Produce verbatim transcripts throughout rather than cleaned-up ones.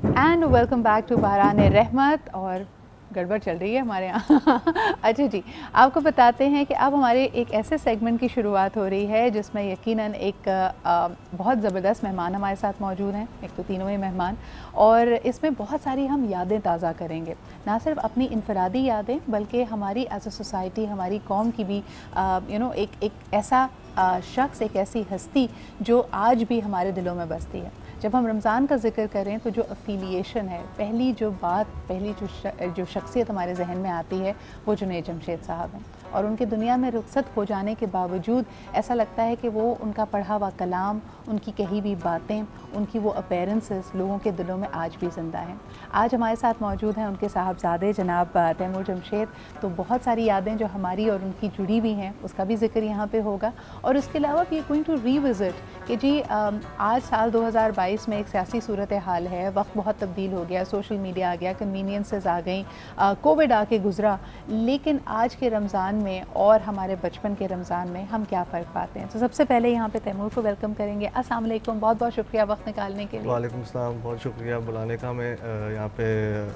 And welcome back to Bahran Rahmat. और गड़बड़ चल रही है हमारे यहाँ। अच्छा जी, आपको बताते हैं कि अब हमारे एक ऐसे सेगमेंट की शुरुआत हो रही है जिसमें यकीनन एक आ, बहुत ज़बरदस्त मेहमान हमारे साथ मौजूद हैं, एक तो तीनों ही मेहमान, और इसमें बहुत सारी हम यादें ताज़ा करेंगे, ना सिर्फ अपनी इनफरादी यादें बल्कि हमारी एज अ सोसाइटी, हमारी कौम की भी यू नो एक एक ऐसा आ, शख्स, एक ऐसी हस्ती जो आज भी हमारे दिलों में बसती है। जब हम रमज़ान का जिक्र करें तो जो अफिलिएशन है, पहली जो बात, पहली जो श, जो शख्सियत हमारे जहन में आती है वो जुनैद जमशेद साहब हैं। और उनके दुनिया में रुखसत हो जाने के बावजूद ऐसा लगता है कि वो उनका पढ़ा हुआ कलाम, उनकी कही हुई बातें, उनकी वो अपीयरेंसेस लोगों के दिलों में आज भी ज़िंदा हैं। आज हमारे साथ मौजूद हैं उनके साहबजादे जनाब तैमूर जमशेद। तो बहुत सारी यादें जो हमारी और उनकी जुड़ी हुई हैं उसका भी जिक्र यहाँ पे होगा। और उसके अलावा we are going to revisit कि जी आज साल दो हज़ार बाईस में एक सियासी सूरत हाल है, वक्त बहुत तब्दील हो गया, सोशल मीडिया आ गया, कन्वीनियंसेस आ गई, कोविड आके गुजरा, लेकिन आज के रमज़ान में और हमारे बचपन के रमज़ान में हम क्या फ़र्क पाते हैं। तो सबसे पहले यहाँ पे तैमूर को वेलकम करेंगे। अस्सलाम वालेकुम, बहुत बहुत शुक्रिया वक्त निकालने के लिए। वालेकुम अस्सलाम, बहुत शुक्रिया बुलाने का। मैं यहाँ पे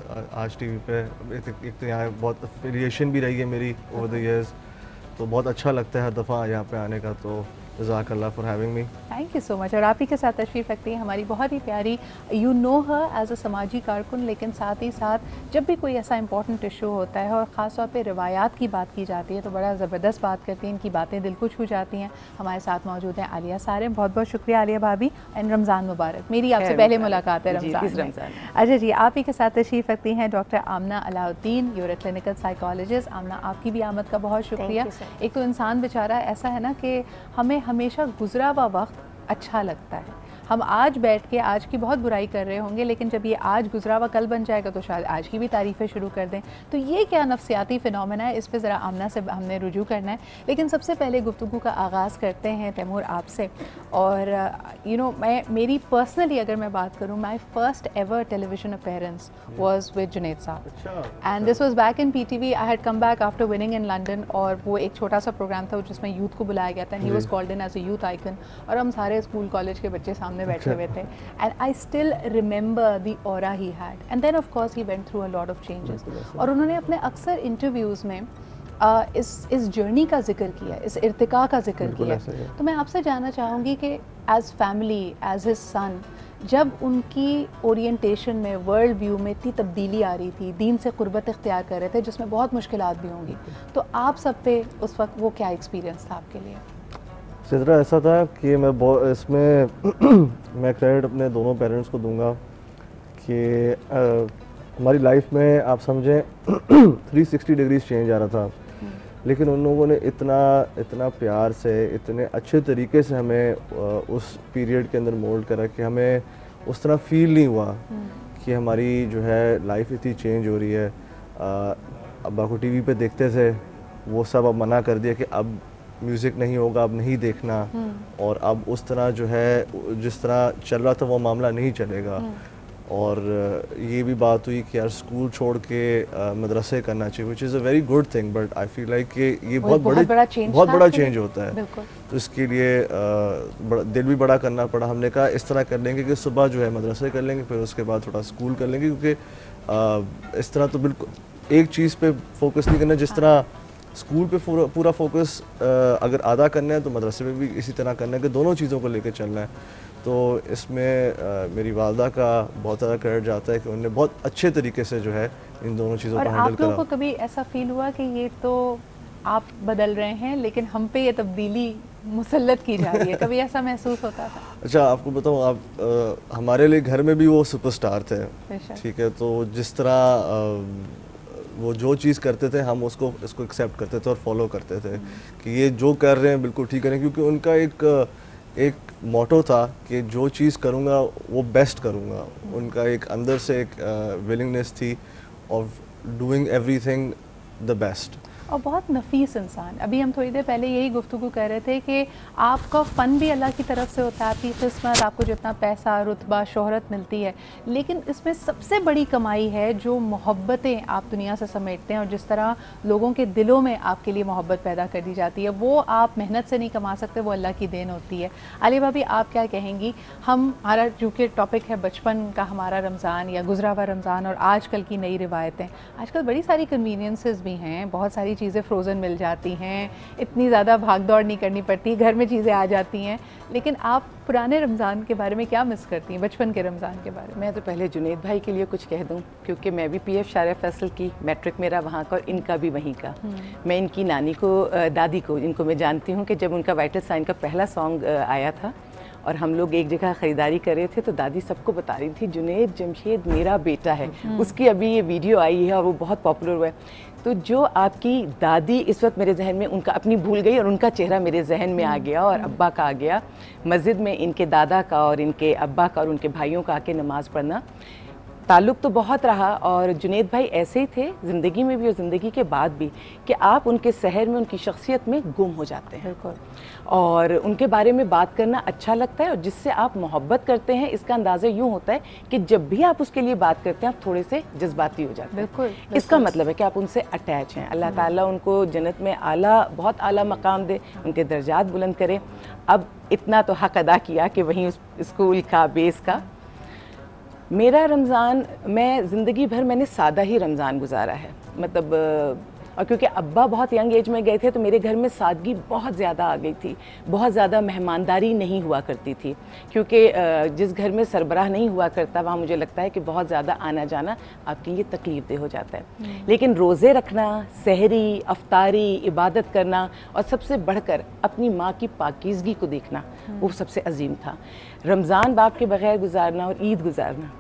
आज टीवी पे एक, एक तो यहाँ बहुत एफिलिएशन भी रही है मेरी ओवर द इयर्स, तो बहुत अच्छा लगता है हर दफ़ा यहाँ पे आने का। तो जज़ाकल्लाह for having me. Thank you so much. और आप ही के साथ तशरीफ़ रखती है हमारी बहुत ही प्यारी, you know her as a समाजी कारकुन, लेकिन साथ ही साथ जब भी कोई ऐसा इंपॉर्टेंट इशू होता है और ख़ास तौर पे रिवायात की बात की जाती है तो बड़ा ज़बरदस्त बात करती हैं, इनकी बातें दिल को छू जाती हैं। हमारे साथ मौजूद हैं आलिया सारे। बहुत बहुत शुक्रिया आलिया भाभी, एंड रमज़ान मुबारक। मेरी आपसे पहले मुलाकात है रमज़ान। अच्छा जी, आप ही के साथ तशरीफ़ रखती हैं doctor Amna Alauddin, your clinical psychologist. Amna, आपकी भी आमद का बहुत शुक्रिया। एक तो इंसान बेचारा ऐसा है ना कि हमें हमेशा गुजरा हुआ वक्त अच्छा लगता है। हम आज बैठ के आज की बहुत बुराई कर रहे होंगे, लेकिन जब ये आज गुजरा हुआ कल बन जाएगा तो शायद आज की भी तारीफ़ें शुरू कर दें। तो ये क्या नफ्सियाती फ़िनोमेना है, इस पे ज़रा आमना से हमने रुजू करना है। लेकिन सबसे पहले गुफ्तगू का आगाज़ करते हैं तैमूर आपसे। और यू नो मैं मेरी पर्सनली अगर मैं बात करूँ, my first ever television appearance was with Junaid साहब, and this was back in P T V. I had come back after winning in London, और वो एक छोटा सा प्रोग्राम था जिसमें यूथ को बुलाया गया था। He was called in as a youth icon, और हम सारे स्कूल कॉलेज के बच्चे सामने बैठे हुए थे। And I still remember the aura he had, and then of course he went through a lot of changes. और उन्होंने अपने अक्सर इंटरव्यूज़ में Uh, इस इस जर्नी का जिक्र किया, इस इर्तिका का जिक्र किया। तो मैं आपसे जानना चाहूँगी कि as family, as his son, जब उनकी ओरिएंटेशन में, वर्ल्ड व्यू में इतनी तब्दीली आ रही थी, दीन से कुर्बत इख्तियार कर रहे थे जिसमें बहुत मुश्किलात भी होंगी, तो आप सब पे उस वक्त वो क्या एक्सपीरियंस था आपके लिए? सिद्रा, ऐसा था कि मैं इसमें मैं क्रेडिट अपने दोनों पेरेंट्स को दूंगा कि हमारी लाइफ में आप समझें थ्री सिक्सटी डिग्रीज चेंज आ रहा था, लेकिन उन लोगों ने इतना इतना प्यार से, इतने अच्छे तरीके से हमें उस पीरियड के अंदर मोल्ड करा कि हमें उस तरह फील नहीं हुआ कि हमारी जो है लाइफ इतनी चेंज हो रही है। अब्बा को टीवी पे देखते थे, वो सब अब मना कर दिया कि अब म्यूज़िक नहीं होगा, अब नहीं देखना, और अब उस तरह जो है जिस तरह चल रहा था वो मामला नहीं चलेगा। और ये भी बात हुई कि यार स्कूल छोड़ के मदरसे करना चाहिए, which is a very good thing, but I feel like कि ये बहुत बड़े बहुत बड़ा चेंज होता है। तो इसके लिए बड़ा, दिल भी बड़ा करना पड़ा। हमने कहा इस तरह कर लेंगे कि सुबह जो है मदरसे कर लेंगे, फिर उसके बाद थोड़ा स्कूल कर लेंगे, क्योंकि इस तरह तो बिल्कुल एक चीज़ पे फोकस नहीं करना। जिस तरह स्कूल पे पूरा फोकस अगर आधा करना है तो मदरसे में भी इसी तरह करना है कि दोनों चीज़ों को लेकर चलना है। तो इसमें आ, मेरी वालदा का बहुत ज़्यादा क्रेडिट जाता है कि उन्होंने बहुत अच्छे तरीके से जो है इन दोनों चीज़ों को हैंडल करा। और आप लोगों को कभी ऐसा फील हुआ कि ये तो आप बदल रहे हैं लेकिन हम पे ये तब्दीली मुसल्लत की जा रही है, कभी ऐसा महसूस होता था? अच्छा, आपको बताऊँ, आप आ, हमारे लिए घर में भी वो सुपरस्टार थे, ठीक है। तो जिस तरह आ, वो जो चीज़ करते थे हम उसको इसको एक्सेप्ट करते थे और फॉलो करते थे कि ये जो कर रहे हैं बिल्कुल ठीक करें, क्योंकि उनका एक एक मोटो था कि जो चीज़ करूँगा वो बेस्ट करूँगा। उनका एक अंदर से एक विलिंगनेस थी of doing everything the best. और बहुत नफीस इंसान। अभी हम थोड़ी देर पहले यही गुफ्तगू कर रहे थे कि आपका फ़न भी अल्लाह की तरफ से होता है, आपकी किस्मत, आपको जितना पैसा, रुतबा, शोहरत मिलती है, लेकिन इसमें सबसे बड़ी कमाई है जो मोहब्बतें आप दुनिया से समेटते हैं और जिस तरह लोगों के दिलों में आपके लिए मोहब्बत पैदा कर दी जाती है, वो आप मेहनत से नहीं कमा सकते, वो अल्लाह की देन होती है। आलिया भाभी, आप क्या कहेंगी? हम हमारा चूँकि टॉपिक है बचपन का हमारा रमज़ान या गुजरा हुआ रमज़ान और आजकल की नई रिवायतें, आजकल बड़ी सारी कन्वीनियंसेस भी हैं, बहुत सारी चीज़ें फ्रोज़न मिल जाती हैं, इतनी ज़्यादा भाग दौड़ नहीं करनी पड़ती, घर में चीज़ें आ जाती हैं, लेकिन आप पुराने रमज़ान के बारे में क्या मिस करती हैं, बचपन के रमज़ान के बारे में? मैं तो पहले जुनैद भाई के लिए कुछ कह दूं, क्योंकि मैं भी पीएफ शारिया फैसल की, मैट्रिक मेरा वहाँ का और इनका भी वहीं का। मैं इनकी नानी को, दादी को, इनको मैं जानती हूँ कि जब उनका वाइटल साइन का पहला सॉन्ग आया था और हम लोग एक जगह ख़रीदारी कर रहे थे तो दादी सबको बता रही थी जुनैद जमशेद मेरा बेटा है। उसकी अभी ये वीडियो आई है और वो बहुत पॉपुलर हुआ है। तो जो आपकी दादी इस वक्त मेरे जहन में, उनका अपनी भूल गई और उनका चेहरा मेरे जहन में आ गया और अब्बा का आ गया। मस्जिद में इनके दादा का और इनके अब्बा का और उनके भाइयों का आके नमाज़ पढ़ना, ताल्लुक़ तो बहुत रहा। और जुनैद भाई ऐसे ही थे ज़िंदगी में भी और ज़िंदगी के बाद भी कि आप उनके शहर में, उनकी शख्सियत में गुम हो जाते हैं। बिल्कुल। और उनके बारे में बात करना अच्छा लगता है और जिससे आप मोहब्बत करते हैं इसका अंदाज़ा यूँ होता है कि जब भी आप उसके लिए बात करते हैं आप थोड़े से जज्बाती हो जाते हैं। बिल्कुल, इसका मतलब है कि आप उनसे अटैच हैं। अल्लाह ताला उनको जन्नत में आला, बहुत आला मकाम दे, उनके दर्जात बुलंद करे। अब इतना तो हक़ अदा किया कि वहीं उस स्कूल का, बेस का। मेरा रमज़ान, मैं ज़िंदगी भर मैंने सादा ही रमज़ान गुजारा है, मतलब, और क्योंकि अब्बा बहुत यंग एज में गए थे तो मेरे घर में सादगी बहुत ज़्यादा आ गई थी, बहुत ज़्यादा मेहमानदारी नहीं हुआ करती थी, क्योंकि जिस घर में सरबराह नहीं हुआ करता वहाँ मुझे लगता है कि बहुत ज़्यादा आना जाना आपके लिए तकलीफ देह हो जाता है। लेकिन रोज़े रखना, सहरी, अफ्तारी, इबादत करना और सबसे बढ़कर अपनी माँ की पाकीज़गी को देखना, वो सबसे अजीम था। रमज़ान बाप के बग़ैर गुजारना और ईद गुजारना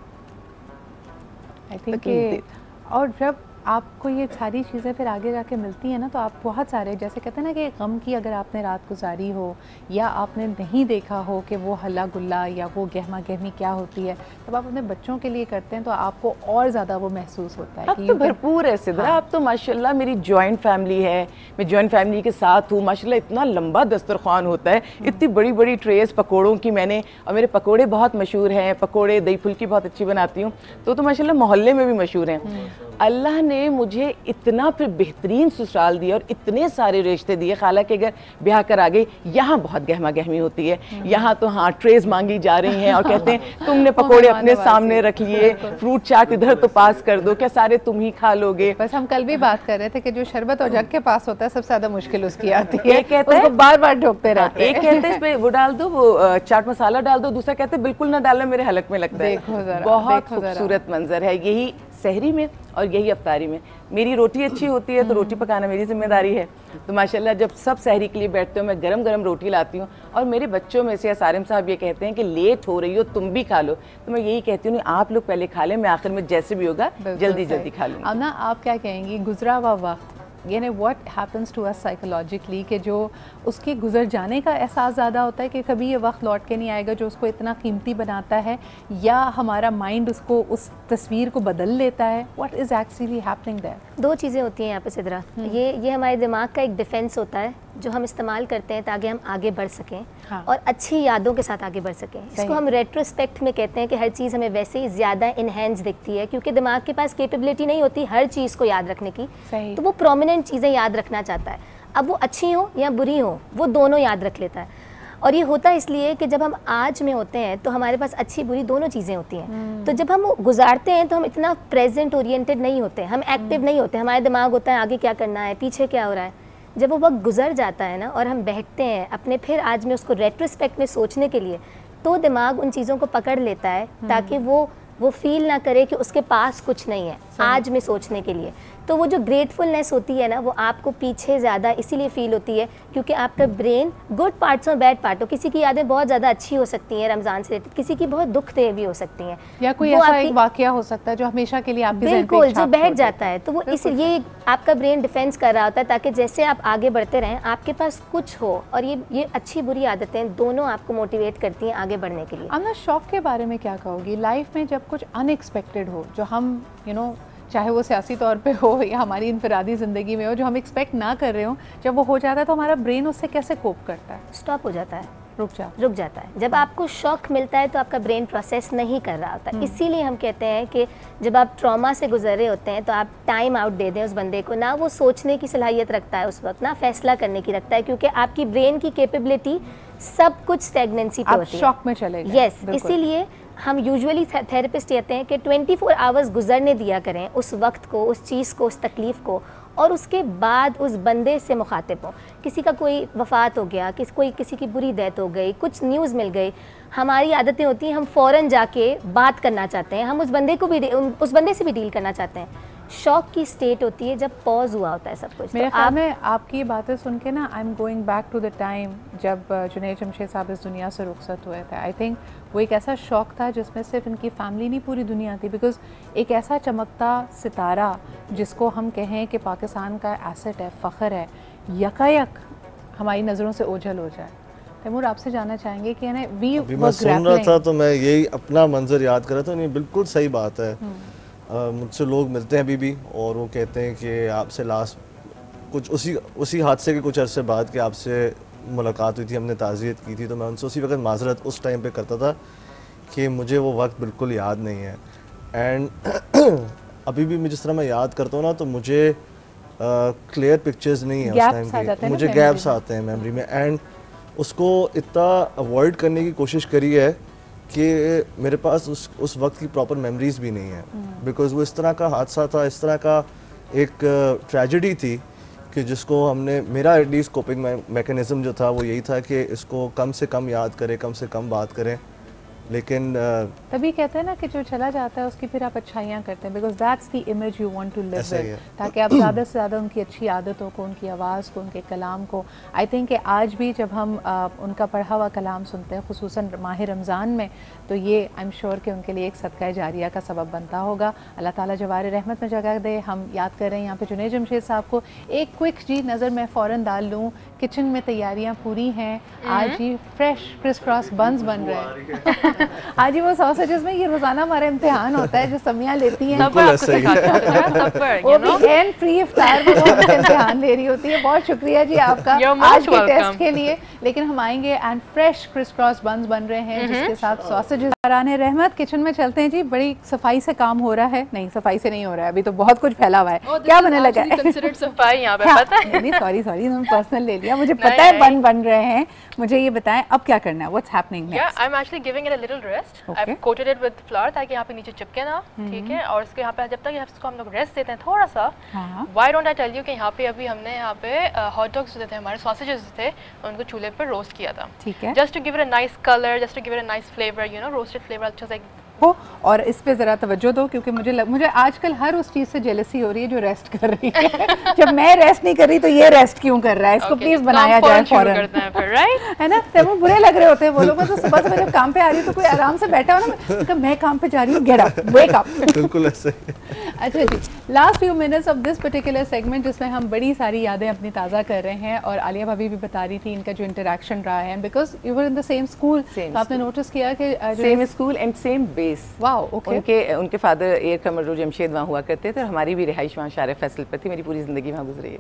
आई थिंक, और जब आपको ये सारी चीज़ें फिर आगे जाके मिलती हैं ना, तो आप बहुत सारे, जैसे कहते हैं ना कि गम की अगर आपने रात गुजारी हो या आपने नहीं देखा हो कि वो हल्ला गुल्ला या वो गहमा गहमी क्या होती है, तब आप अपने बच्चों के लिए करते हैं तो आपको और ज़्यादा वो महसूस होता है। अब तो भरपूर है सिद्रा। अब तो माशाल्लाह मेरी जॉइंट फैमिली है, मैं जॉइंट फैमिली के साथ हूँ। माशाल्लाह इतना लंबा दस्तरखान होता है, इतनी बड़ी बड़ी ट्रेस पकौड़ों की मैंने, और मेरे पकौड़े बहुत मशहूर हैं, पकौड़े दही फुल्की बहुत अच्छी बनाती हूँ, तो तो माशाल्लाह मोहल्ले में भी मशहूर हैं। अल्लाह ने मुझे इतना फिर बेहतरीन ससुराल दिया और इतने सारे रिश्ते दिए। खाला के अगर ब्याह कर आ गई, यहाँ बहुत गहमा गहमी होती है, यहाँ तो हाँ ट्रेज मांगी जा रही हैं और कहते हैं तुमने पकोड़े अपने सामने रख लिए, फ्रूट चाट इधर तो पास कर दो, क्या सारे तुम ही खा लोगे। बस हम कल भी बात कर रहे थे कि जो शरबत और जग के पास होता है सबसे ज्यादा मुश्किल उसकी आती है, एक कहता है बार बार ठोकते रहते हैं। एक कहते हैं इसमें वो डाल दो, वो चाट मसाला डाल दो, दूसरा कहते हैं बिल्कुल ना डालना, मेरे हलक में लगता है। बहुत खूबसूरत मंजर है यही सहरी में और यही अफ्तारी में। मेरी रोटी अच्छी होती है तो रोटी पकाना मेरी जिम्मेदारी है, तो माशाल्लाह जब सब सहरी के लिए बैठते हो मैं गरम गरम रोटी लाती हूँ। और मेरे बच्चों में से सारिम साहब ये कहते हैं कि लेट हो रही हो तुम भी खा लो, तो मैं यही कहती हूँ नहीं आप लोग पहले खा लें, मैं आखिर में जैसे भी होगा जल्दी जल्दी खा लूँगी। अब ना आप क्या कहेंगी, गुजरा हुआ वक्त यानी what happens to us psychologically, कि जो उसके गुजर जाने का एहसास ज़्यादा होता है कि कभी ये वक्त लौट के नहीं आएगा जो उसको इतना कीमती बनाता है, या हमारा माइंड उसको उस तस्वीर को बदल लेता है? What is actually happening there? दो चीज़ें होती हैं यहाँ पे सिद्रा। ये ये हमारे दिमाग का एक डिफेंस होता है जो हम इस्तेमाल करते हैं ताकि हम आगे बढ़ सकें, हाँ। और अच्छी यादों के साथ आगे बढ़ सकें। इसको हम रेट्रोस्पेक्ट में कहते हैं कि हर चीज़ हमें वैसे ही ज़्यादा इन्हेंस दिखती है क्योंकि दिमाग के पास कैपेबिलिटी नहीं होती हर चीज़ को याद रखने की, तो वो प्रोमिनेंट चीज़ें याद रखना चाहता है। अब वो अच्छी हो या बुरी हो वो दोनों याद रख लेता है। और ये होता है इसलिए कि जब हम आज में होते हैं तो हमारे पास अच्छी बुरी दोनों चीज़ें होती हैं, तो जब हम गुजारते हैं तो हम इतना प्रेजेंट ओरिएंटेड नहीं होते, हम एक्टिव नहीं होते, हमारे दिमाग होता है आगे क्या करना है, पीछे क्या हो रहा है। जब वो वक्त गुजर जाता है ना और हम बैठते हैं अपने फिर आज में उसको रेट्रोस्पेक्ट में सोचने के लिए, तो दिमाग उन चीज़ों को पकड़ लेता है ताकि वो वो फील ना करे कि उसके पास कुछ नहीं है आज में सोचने के लिए। तो वो जो ग्रेटफुलनेस होती है ना वो आपको पीछे ज़्यादा इसीलिए फील होती है क्योंकि आपका ब्रेन गुड पार्ट्स और बैड पार्ट हो, किसी की यादें बहुत ज़्यादा अच्छी हो सकती हैं रमज़ान से रिलेटेड, किसी की बहुत दुख दे भी हो सकती हैं, या कोई ऐसा एक वाकया हो सकता है जो हमेशा के लिए आपके ज़हन पे बिल्कुल जो बैठ जाता है। तो वो इसलिए आपका ब्रेन डिफेंस कर रहा होता है ताकि जैसे आप आगे बढ़ते रहें आपके पास कुछ हो, और ये ये अच्छी बुरी आदतें दोनों आपको मोटिवेट करती हैं आगे बढ़ने के लिए। आप ना शौक के बारे में क्या कहोगी? लाइफ में जब कुछ अनएक्सपेक्टेड हो जो हम यू नो चाहे वो सियासी तौर पे हो या हमारी इनफरादी ज़िंदगी में हो, जो हम एक्सपेक्ट ना कर रहे हो, जब वो हो जाता है तो हमारा ब्रेन उससे कैसे कोप करता है? स्टॉप हो जाता है, रुक जा रुक जाता है। जब आपको शॉक मिलता है तो आपका ब्रेन प्रोसेस नहीं कर रहा होता। इसीलिए हम कहते हैं कि जब आप ट्रॉमा से गुजरे होते हैं तो आप टाइम आउट दे दें उस बंदे को। ना वो सोचने की सलाहियत रखता है उस वक्त, ना फैसला करने की रखता है, क्योंकि आपकी ब्रेन की कैपेबिलिटी सब कुछ स्टैग्नेंसी पे होती है, शॉक में चले गए। यस, इसीलिए हम यूजुअली थेरेपिस्ट कहते हैं कि चौबीस आवर्स गुजरने दिया करें उस वक्त को, उस चीज़ को, उस तकलीफ़ को, और उसके बाद उस बंदे से मुखातिब हो। किसी का कोई वफ़ात हो गया, किस कोई किसी की बुरी डेथ हो गई, कुछ न्यूज़ मिल गई, हमारी आदतें होती हैं हम फ़ौरन जाके बात करना चाहते हैं, हम उस बंदे को भी उस बंदे से भी डील करना चाहते हैं। शॉक की स्टेट होती है जब पॉज हुआ होता है सब कुछ। मेरे तो ख्याल आप में आपकी बातें सुन के ना I am going back to the time जब जुनैद जमशेद साहब इस दुनिया से रुखसत हुए थे। आई थिंक वो एक ऐसा शौक था जिसमें सिर्फ इनकी फैमिली नहीं, पूरी दुनिया थी। बिकॉज एक ऐसा चमकता सितारा जिसको हम कहें कि पाकिस्तान का एसेट है, फ़ख्र है, यकायक हमारी नज़रों से ओझल हो जाए। तैमूर, आपसे जानना चाहेंगे कि यानी वी अभी मैं सुन रहा था तो मैं यही अपना मंजर याद कर रहा था। नहीं, बिल्कुल सही बात है। मुझसे लोग मिलते हैं अभी भी और वो कहते हैं कि आपसे लास्ट कुछ उसी उसी हादसे के कुछ अरसे बाद कि आपसे मुलाकात हुई थी, हमने ताज़ियत की थी, तो मैं उनसे उसी वक्त माजरत उस टाइम पे करता था कि मुझे वो वक्त बिल्कुल याद नहीं है। एंड अभी भी मैं जिस तरह मैं याद करता हूँ ना तो मुझे क्लियर पिक्चर्स नहीं है उस टाइम के, मुझे गैप्स आते हैं मेमोरी में। एंड उसको इतना अवॉइड करने की कोशिश करी है कि मेरे पास उस उस वक्त की प्रॉपर मेमोरीज भी नहीं है। बिकॉज वो इस तरह का हादसा था, इस तरह का एक ट्रेजेडी थी कि जिसको हमने, मेरा एटलीस्ट कोपिंग मैकेनिज़्म जो था वो यही था कि इसको कम से कम याद करें, कम से कम बात करें। लेकिन तभी कहते हैं ना कि जो चला जाता है उसकी फिर आप अच्छाइयाँ करते हैं, because that's the image you want to live with, ताकि आप ज़्यादा से ज़्यादा उनकी अच्छी आदतों को, उनकी आवाज़ को, उनके कलाम को, आई थिंक कि आज भी जब हम आ, उनका पढ़ा हुआ कलाम सुनते हैं, खुसूसन माह रमज़ान में, तो ये आई एम श्योर कि उनके लिए एक सदका जारिया का सबब बनता होगा। अल्लाह ताला जवार रहमत में जगह दे। हम याद कर रहे हैं यहाँ पे जुनैद जमशेद साहब को। एक क्विक जी नज़र मैं फ़ौरन डाल लूँ, किचन में तैयारियाँ पूरी हैं। आज ही फ्रेश क्रिस क्रॉस बन्स बन रहे हैं। आज ही वो सॉसेजेस में, ये रोजाना हमारा इम्तिहान होता है जो समियाँ लेती हैं, वो भी एंड प्री इफ्तार में वो इम्तिहान ले रही होती है। बहुत शुक्रिया जी आपका आज के टेस्ट के लिए। लेकिन हम आएंगे and fresh criss cross buns बन रहे हैं जिसके साथ सॉसेजेस। राने रहमत, किचन में चलते हैं जी। बड़ी सफाई से काम हो रहा है? नहीं, सफाई से नहीं हो रहा है, अभी तो बहुत कुछ फैला हुआ है। क्या बने लगा है? सफाई यहाँ पे पता है? नहीं, सॉरी सॉरी, मैंने पर्सनल ले लिया। मुझे पता है बन बन रहे हैं। मुझे ये बताएं अब क्या करना है? What's happening next? Yeah, I'm actually giving it a little rest. Okay. I've coated it with flour ताकि यहाँ पे नीचे चिपके ना, ठीक है? और इसके यहाँ पे जब तक इसको हम लोग रेस्ट देते हैं थोड़ा सा, why don't I tell you कि यहाँ पे अभी हमने यहाँ पे हॉट डॉग्स जो थे, हमारे सॉसेजेस थे, उनको चूल्हे पर रोस्ट किया था। ठीक है। Just to give it a nice color, just to give it a nice flavor, you know, roasted flavor, अच्छा सा हो। और इस पे ज़रा तवज्जो दो, क्योंकि मुझे लग, मुझे आजकल हर उस चीज़ से जेलसी हो रही है जो रेस्ट कर रही है। जब मैं रेस्ट नहीं कर रही तो ये रेस्ट क्यों कर रहा है? इसको प्लीज बनाया जाए फौरन, है ना? तब वो बुरे लग रहे होते हैं वो लोग। तो सुबह सुबह जब काम पे आ रही हूँ तो कोई आराम से बैठा हो ना, तो मैं काम पे जा रही हूँ, गेट अप, वेक अप। बिल्कुल ऐसे। अच्छा जी, last few minutes of this particular segment जिसमें हम बड़ी सारी यादें अपनी ताज़ा कर रहे हैं, और आलिया भाभी भी बता रही थी इनका जो इंटरेक्शन रहा है, because you were in the same school, तो आपने नोटिस किया कि same school and same base. Wow, okay. उनके उनके फादर एयर कमर जमशेद वहाँ हुआ करते थे, और हमारी भी रिहाइश वहाँ शारे फैसल पर थी। मेरी पूरी ज़िंदगी वहाँ गुजरी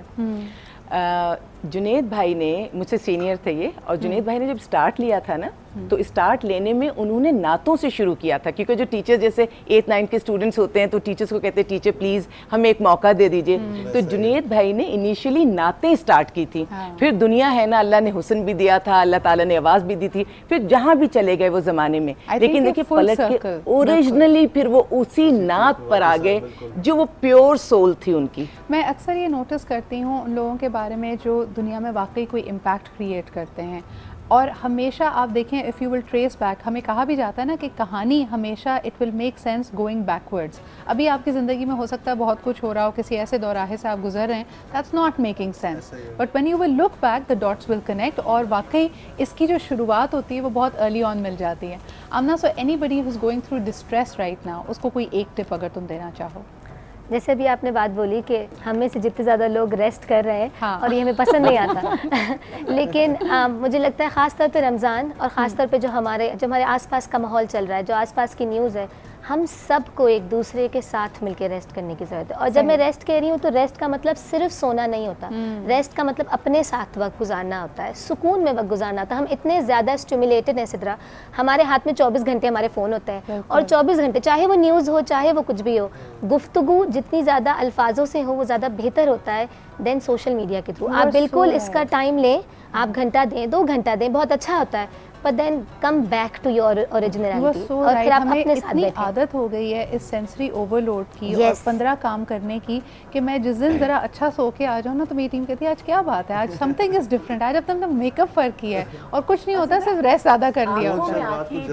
है। जुनैद भाई ने, मुझसे सीनियर थे ये, और जुनैद भाई ने जब स्टार्ट लिया था ना, तो स्टार्ट लेने में उन्होंने नातों से शुरू किया था, क्योंकि जो टीचर जैसे एट नाइन्थ के स्टूडेंट्स होते हैं तो टीचर्स को कहते हैं टीचर प्लीज़ हमें एक मौका दे दीजिए। तो जुनैद भाई ने इनिशियली नातें स्टार्ट की थी। हाँ। फिर दुनिया है ना, अल्लाह ने हुस्न भी दिया था, अल्लाह ताला ने आवाज़ भी दी थी, फिर जहाँ भी चले गए वो ज़माने में। लेकिन देखिए पलट के ओरिजिनली फिर वो उसी नात पर आ गए जो वो प्योर सोल थी उनकी। मैं अक्सर ये नोटिस करती हूँ उन लोगों के बारे में जो दुनिया में वाकई कोई इम्पैक्ट क्रिएट करते हैं, और हमेशा आप देखें, if you will trace back, हमें कहा भी जाता है ना कि कहानी हमेशा it will make sense going backwards. अभी आपकी ज़िंदगी में हो सकता है बहुत कुछ हो रहा हो, किसी ऐसे दौराहे से आप गुजर रहे हैं, that's not making sense, but when you will look back the dots will connect, और वाकई इसकी जो शुरुआत होती है वो बहुत अर्ली ऑन मिल जाती है। Amna, so anybody who is going through distress right now, उसको कोई एक टिप अगर तुम देना चाहो? जैसे भी आपने बात बोली कि हम में से जितने ज़्यादा लोग रेस्ट कर रहे हैं, हाँ। और ये हमें पसंद नहीं आता लेकिन आ, मुझे लगता है ख़ास तौर पे रमज़ान, और ख़ास तौर पे जो हमारे जो हमारे आसपास का माहौल चल रहा है, जो आसपास की न्यूज़ है, हम सबको एक दूसरे के साथ मिलकर रेस्ट करने की ज़रूरत है। और जब मैं रेस्ट कह रही हूँ तो रेस्ट का मतलब सिर्फ सोना नहीं होता, रेस्ट का मतलब अपने साथ वक्त गुजारना होता है, सुकून में वक्त गुजारना होता है। हम इतने ज़्यादा स्टिमुलेटेड हैं सिद्रा, हमारे हाथ में चौबीस घंटे हमारे फ़ोन होते हैं और चौबीस घंटे चाहे वो न्यूज़ हो चाहे वो कुछ भी हो, गुफ्तगू जितनी ज़्यादा अल्फाजों से हो वो ज़्यादा बेहतर होता है देन सोशल मीडिया के थ्रू। आप बिल्कुल इसका टाइम लें, आप घंटा दें, दो घंटा दें, बहुत अच्छा होता है, but then come back to your originality। so और फिर right. आप हमें अपने साथ इतनी बैठें। आदत हो गई है इस सेंसरी ओवरलोड की yes. और पंद्रह काम करने की कि मैं जिस दिन ज़रा अच्छा सो के आ जाऊँ ना तो मेरी टीम कहती है आज क्या बात है, आज समथिंग इज़ डिफरेंट, आज अब तुमने मेकअप फ़र्क किया है और कुछ नहीं होता, सिर्फ रेस्ट ज़्यादा कर लिया होता है।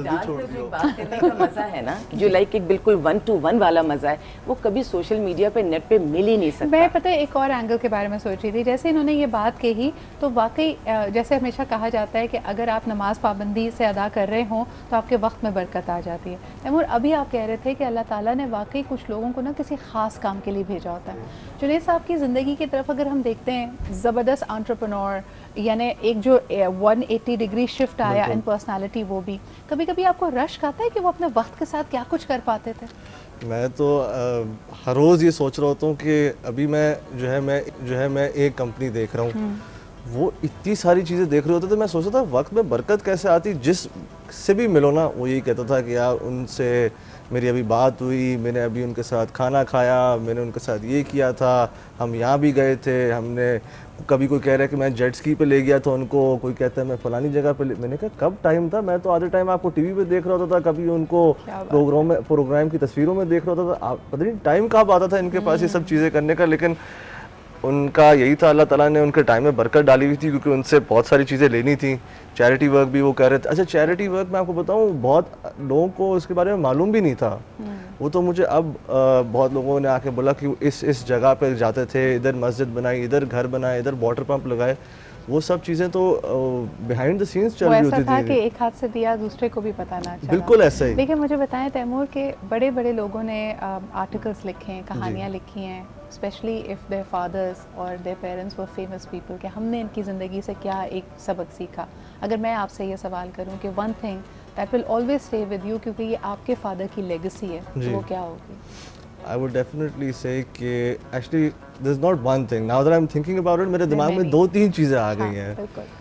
बात करने का मज़ा है ना, जो लाइक एक बिल्कुल वन टू वन वाला मज़ा है, वो कभी सोशल मीडिया पे नेट पे मिल ही नहीं सकता। मैं पता है एक और एंगल के बारे में सोच रही थी, जैसे इन्होंने ये बात कही तो वाकई जैसे हमेशा कहा जाता है कि अगर आप नमाज पाबंदी से अदा कर रहे हों तो आपके वक्त में बरकत आ जाती है। तैमूर, अभी आप कह रहे थे कि अल्लाह ताला ने वाकई कुछ लोगों को ना किसी ख़ास काम के लिए भेजा होता है। जुनैद साहब की ज़िंदगी की तरफ अगर हम देखते हैं, ज़बरदस्त एंटरप्रेन्योर, यानी एक जो एक सौ अस्सी डिग्री शिफ्ट आया इन पर्सनालिटी, वो भी कभी कभी आपको रश आता है कि वो अपने वक्त के साथ क्या कुछ कर पाते थे? मैं तो आ, हर रोज़ ये सोच रहा होता हूँ कि अभी मैं जो है मैं जो है मैं एक कंपनी देख रहा हूँ, वो इतनी सारी चीज़ें देख रहे होते थे, मैं सोचता था वक्त में बरकत कैसे आती। जिस से भी मिलो ना वो यही कहता था कि यार उनसे मेरी अभी बात हुई, मैंने अभी उनके साथ खाना खाया, मैंने उनके साथ ये किया था, हम यहाँ भी गए थे, हमने कभी कोई कह रहा है कि मैं जेट स्की पे ले गया था उनको, कोई कहता है मैं फलानी जगह पे। मैंने कहा कब टाइम था, मैं तो आधे टाइम आपको टीवी पे देख रहा होता था, कभी उनको प्रोग्राम में प्रोग्राम की तस्वीरों में देख रहा होता था। आप पता नहीं टाइम कब आता था इनके पास ये सब चीज़ें करने का। लेकिन उनका यही था, अल्लाह ताला ने उनके टाइम में बरकत डाली हुई थी क्योंकि उनसे बहुत सारी चीज़ें लेनी थी। चैरिटी वर्क भी वो कह रहे थे। अच्छा, चैरिटी वर्क मैं आपको बताऊं, बहुत लोगों को इसके बारे में मालूम भी नहीं था। वो तो मुझे अब आ, बहुत लोगों ने आके बोला कि इस इस जगह पे जाते थे, इधर मस्जिद बनाई, इधर घर बनाए, इधर वाटर पंप लगाए। वो सब चीज़ें तो बिहाइंड द सीन्स चल रही होती थी। ऐसा था कि एक हाथ से दिया दूसरे को भी पता ना चला। बिल्कुल ऐसा ही। देखिए मुझे बताएं तैमूर के बड़े बड़े लोगों ने आर्टिकल्स लिखे हैं, कहानियाँ लिखी हैं, स्पेशली इफ़ देयर फादर्स और their parents were famous people, कि हमने इनकी ज़िंदगी से क्या एक सबक सीखा। अगर मैं आपसे ये सवाल करूँ कि one thing that will always stay with you, क्योंकि ये आपके फादर की लेगेसी है, तो वो क्या होगी? I would definitely say कि actually there's not one thing. Now that I'm thinking about it, मेरे दिमाग में दो तीन चीज़ें आ गई हैं।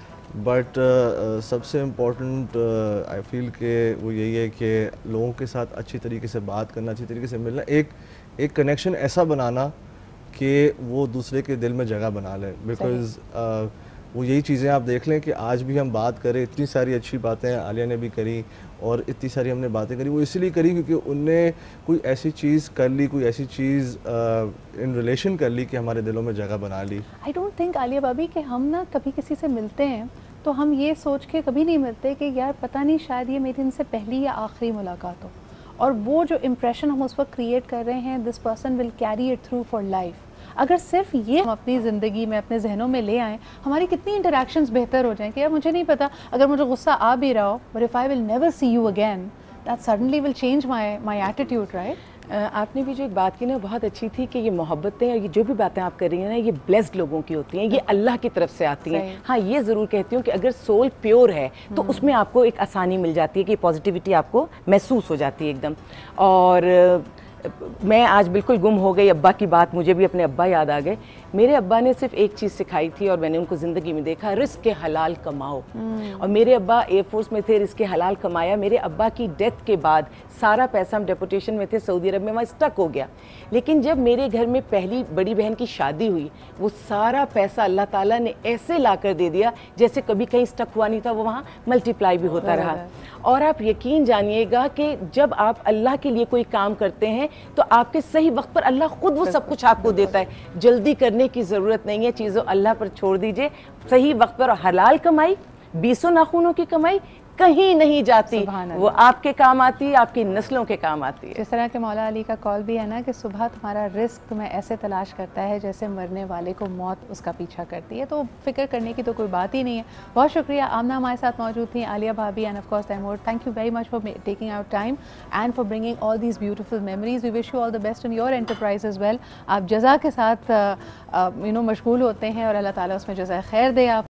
बट सबसे इम्पोर्टेंट आई फील कि वो यही है कि लोगों के साथ अच्छी तरीके से बात करना, अच्छी तरीके से मिलना, एक एक कनेक्शन ऐसा बनाना कि वो दूसरे के दिल में जगह बना ले। बिकॉज वो यही चीज़ें आप देख लें कि आज भी हम बात करें, इतनी सारी अच्छी बातें आलिया ने भी करी और इतनी सारी हमने बातें करी, वो इसलिए करी क्योंकि उनने कोई ऐसी चीज़ कर ली, कोई ऐसी चीज़ इन रिलेशन कर ली कि हमारे दिलों में जगह बना ली। आई डोंट थिंक आलिया भाभी कि हम ना कभी किसी से मिलते हैं तो हम ये सोच के कभी नहीं मिलते कि यार पता नहीं शायद ये मेरी इनसे पहली या आखिरी मुलाकात हो, और वो जो इम्प्रेशन हम उस वक्त क्रिएट कर रहे हैं, this person will carry it through for life. अगर सिर्फ ये हम अपनी ज़िंदगी में अपने जहनों में ले आएँ, हमारी कितनी इंटरेक्शंस बेहतर हो जाएं कि यार मुझे नहीं पता, अगर मुझे गुस्सा आ भी रहा हो, but if I will never see you again, that suddenly will change my my attitude, right? आपने भी जो एक बात की ना बहुत अच्छी थी कि ये मोहब्बतें और ये जो भी बातें आप कर रही हैं ना, ये ब्लेस्ड लोगों की होती हैं, ये अल्लाह की तरफ से आती हैं। हाँ, ये ज़रूर कहती हूँ कि अगर सोल प्योर है तो उसमें आपको एक आसानी मिल जाती है कि पॉजिटिविटी आपको महसूस हो जाती है एकदम। और मैं आज बिल्कुल गुम हो गई, अब्बा की बात, मुझे भी अपने अब्बा याद आ गए। मेरे अब्बा ने सिर्फ एक चीज़ सिखाई थी और मैंने उनको ज़िंदगी में देखा, रिस्क के हलाल कमाओ। और मेरे अब्बा एयरफोर्स में थे, रिस्क के हलाल कमाया। मेरे अब्बा की डेथ के बाद सारा पैसा, हम डेपुटेशन में थे सऊदी अरब में, वहाँ स्टक हो गया। लेकिन जब मेरे घर में पहली बड़ी बहन की शादी हुई, वो सारा पैसा अल्लाह ताला ने ऐसे ला कर दे दिया जैसे कभी कहीं स्टक हुआ नहीं था, वो वहाँ मल्टीप्लाई भी होता रहा। और आप यकीन जानिएगा कि जब आप अल्लाह के लिए कोई काम करते हैं तो आपके सही वक्त पर अल्लाह खुद वो सब कुछ आपको देता है। जल्दी करने की ज़रूरत नहीं है, चीज़ों अल्लाह पर छोड़ दीजिए। सही वक्त पर हलाल कमाई, बीसों नाखूनों की कमाई कहीं नहीं जाती, वो आपके काम आती है, आपकी नस्लों के काम आती है। इस तरह के मौला अली का कॉल भी है ना कि सुबह तुम्हारा रिस्क तुम्हें ऐसे तलाश करता है जैसे मरने वाले को मौत उसका पीछा करती है, तो फिक्र करने की तो कोई बात ही नहीं है। बहुत शुक्रिया, आमना हमारे साथ मौजूद थी, आलिया भाभी and of course Taimur. Thank you very much for taking our time and for bringing all these beautiful memories. We wish you all the best in your enterprise as well. आप जज़ा के साथ यू नो मशगूल होते हैं और अल्लाह ताला उसमें जज़ा खैर दे आप